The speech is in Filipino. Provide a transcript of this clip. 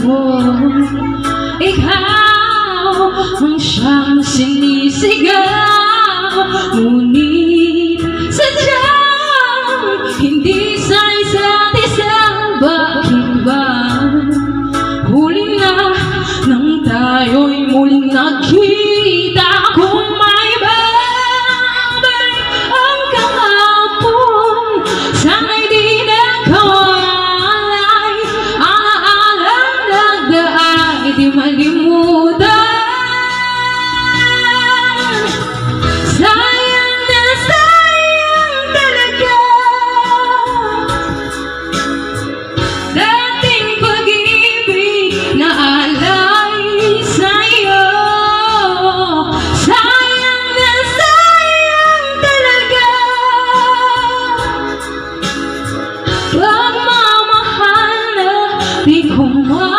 Ikaw ang siyang sinisigaw, ngunit sadyang hindi sa isa't isa. Bakit ba huli na nang tayo'y muling nakita? Kung may babalik ang kahapon, sana'y di nakawalay. Alaalang nagdaan, di malimutan. Sayang na sayang talaga dating pag-ibig na alay sa'yo. Sayang na sayang talaga pagmamahal na di ko